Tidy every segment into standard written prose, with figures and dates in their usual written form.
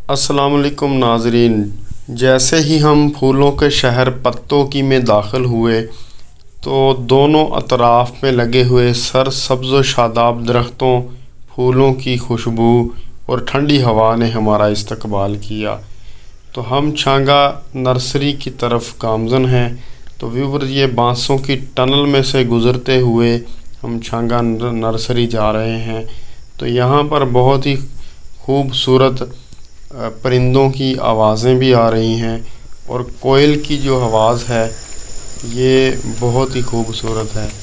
अस्सलाम वालेकुम नाज़रीन। जैसे ही हम फूलों के शहर पत्तों की में दाखिल हुए तो दोनों अतराफ़ में लगे हुए सरसब्ज़ व शादाब दरख्तों, फूलों की खुशबू और ठंडी हवा ने हमारा इस्तकबाल किया। तो हम छांगा नर्सरी की तरफ गामज़न हैं। तो व्यूअर्स, ये बांसों की टनल में से गुज़रते हुए हम छांगा नर्सरी जा रहे हैं। तो यहाँ पर बहुत ही खूबसूरत परिंदों की आवाज़ें भी आ रही हैं और कोयल की जो आवाज़ है ये बहुत ही खूबसूरत है,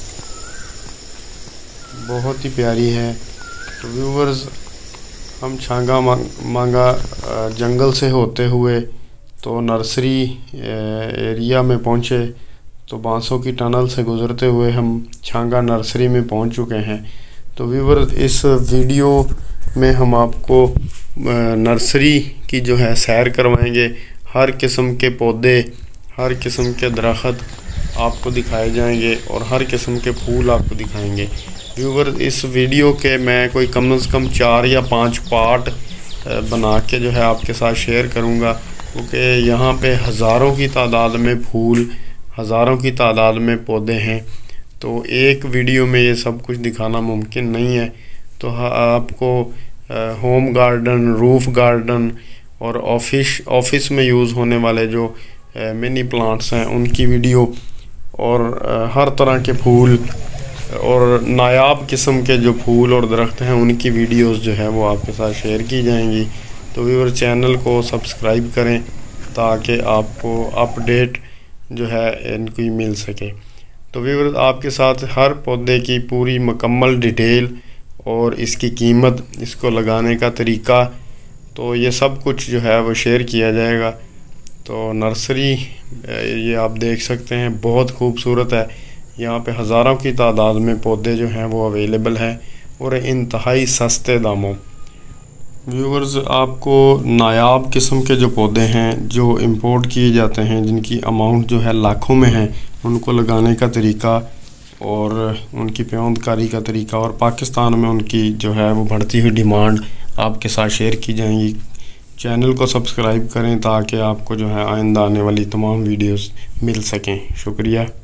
बहुत ही प्यारी है। तो व्यूअर्स, हम छांगा मांगा जंगल से होते हुए तो नर्सरी एरिया में पहुँचे। तो बांसों की टनल से गुज़रते हुए हम छांगा नर्सरी में पहुँच चुके हैं। तो व्यूअर्स, इस वीडियो में हम आपको नर्सरी की जो है सैर करवाएंगे। हर किस्म के पौधे, हर किस्म के दरख्त आपको दिखाए जाएंगे और हर किस्म के फूल आपको दिखाएंगे। व्यूअर्स, इस वीडियो के मैं कोई कम से कम 4 या 5 पार्ट बना के जो है आपके साथ शेयर करूंगा, क्योंकि यहाँ पे हज़ारों की तादाद में फूल, हज़ारों की तादाद में पौधे हैं। तो एक वीडियो में ये सब कुछ दिखाना मुमकिन नहीं है। तो आपको होम गार्डन, रूफ़ गार्डन और ऑफिस में यूज़ होने वाले जो मिनी प्लांट्स हैं उनकी वीडियो और हर तरह के फूल और नायाब किस्म के जो फूल और दरख्त हैं उनकी वीडियोस जो है वो आपके साथ शेयर की जाएंगी। तो व्यूअर, चैनल को सब्सक्राइब करें ताकि आपको अपडेट जो है इनकी मिल सके। तो व्यूअर, आपके साथ हर पौधे की पूरी मुकम्मल डिटेल और इसकी कीमत, इसको लगाने का तरीका, तो ये सब कुछ जो है वो शेयर किया जाएगा। तो नर्सरी ये आप देख सकते हैं, बहुत खूबसूरत है। यहाँ पे हज़ारों की तादाद में पौधे जो हैं वो अवेलेबल हैं और इंतहाई सस्ते दामों। व्यूअर्स, आपको नायाब किस्म के जो पौधे हैं जो इंपोर्ट किए जाते हैं, जिनकी अमाउंट जो है लाखों में है, उनको लगाने का तरीका और उनकी पेवंदकारी का तरीका और पाकिस्तान में उनकी जो है वो बढ़ती हुई डिमांड आपके साथ शेयर की जाएंगी। चैनल को सब्सक्राइब करें ताकि आपको जो है आइंदा आने वाली तमाम वीडियोस मिल सकें। शुक्रिया।